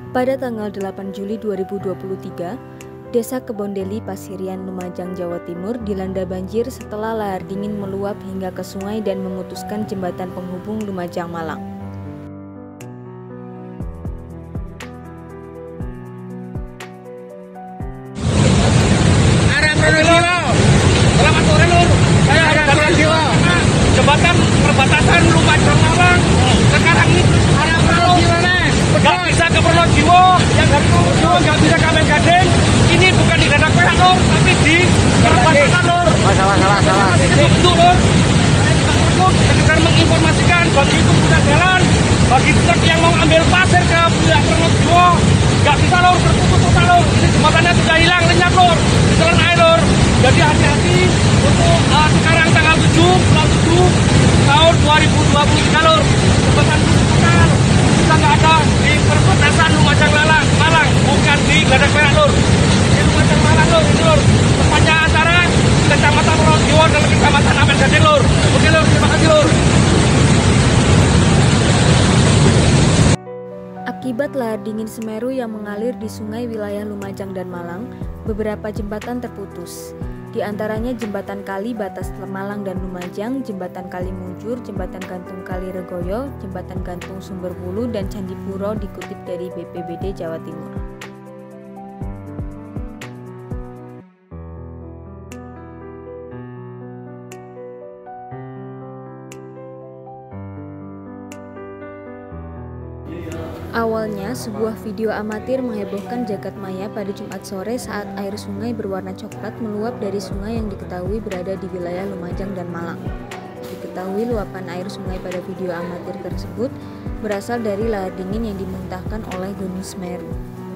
Pada tanggal 8 Juli 2023, Desa Kebondeli, Pasirian, Lumajang, Jawa Timur dilanda banjir setelah lahar dingin meluap hingga ke sungai dan memutuskan jembatan penghubung Lumajang Malang. Selamat sore Lur, saya ada jalan jiwa. Jembatan perbatasan Lumajang Malang. Sekarang ini ada nggak bisa ke Pronojiwo, yang dari Pronojiwo nggak bisa ke Amen Gading. Ini bukan di Dadak Perak Lur, tapi di perbatasan Lur. Salah. Itu Lur. Sekedar menginformasikan bagi itu sudah jalan, bagi truk yang mau ambil pasir ke pihak Pronojiwo nggak bisa Lur, terputus total Lur. Ini jembatannya sudah hilang lenyap Lur, ditelan air Lur. Jadi hati-hati untuk sekarang tanggal 7 bulan 7 tahun 2023 Lur. Jembatan total sudah nggak ada di perbatasan Lumajang Malang, bukan di Dadak Perak Lur. Di Lumajang Malang Lur, ini Lur. Tepatnya antara Kecamatan Pronojiwo dan Kecamatan Amen Gading Lur. Oke Lur, terima kasih Lur. Akibat lahar dingin Semeru yang mengalir di sungai wilayah Lumajang dan Malang, beberapa jembatan terputus. Di antaranya Jembatan Kali Batas Malang dan Lumajang, Jembatan Kali Mujur, Jembatan Gantung Kali Regoyo, Jembatan Gantung Sumberbulu, dan Candipuro, dikutip dari BPBD Jawa Timur. Awalnya, sebuah video amatir menghebohkan jagat maya pada Jumat sore saat air sungai berwarna coklat meluap dari sungai yang diketahui berada di wilayah Lumajang dan Malang. Diketahui luapan air sungai pada video amatir tersebut berasal dari lahar dingin yang dimuntahkan oleh Gunung Semeru.